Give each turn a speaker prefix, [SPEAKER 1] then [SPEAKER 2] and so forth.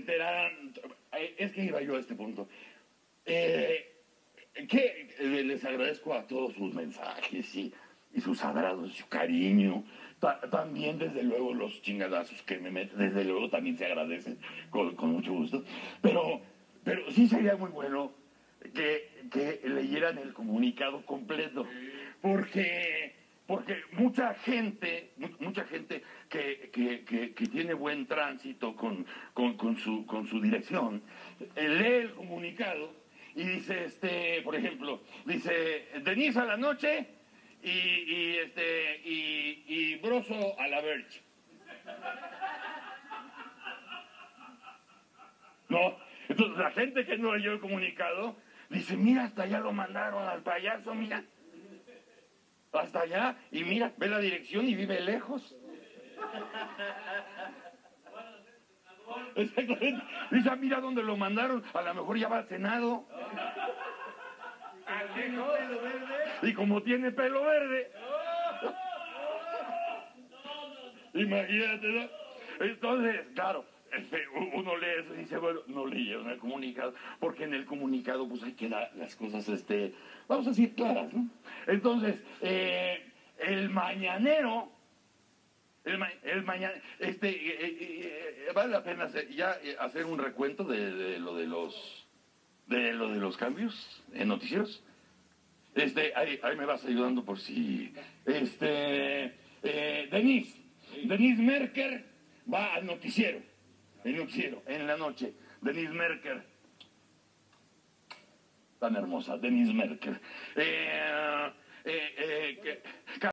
[SPEAKER 1] enteraran, es que iba yo a este punto, que les agradezco a todos sus mensajes y sus abrazos, su cariño, también desde luego los chingadazos que me meten, desde luego también se agradecen con mucho gusto, pero sí sería muy bueno que leyeran el comunicado completo, porque mucha gente que tiene buen tránsito con su dirección, lee el comunicado y dice, por ejemplo, dice, Denise a la noche y Broso a la Verge. No, entonces la gente que no leyó el comunicado dice, mira, hasta allá lo mandaron al payaso, mira. Hasta allá, y mira, ve la dirección y vive lejos. Exactamente. Dice, mira dónde lo mandaron, a lo mejor ya va al Senado. Y como tiene pelo verde, imagínate, ¿no? Entonces, claro, uno lee eso y dice, bueno, no leyeron el comunicado, porque en el comunicado pues hay que dar las cosas, vamos a decir, claras, ¿no? Entonces, el mañanero, vale la pena hacer un recuento de lo de los cambios en noticieros. Ahí me vas ayudando por si, Denise Merker va al noticiero, en la noche. Denise Merker, tan hermosa, Denise Merker.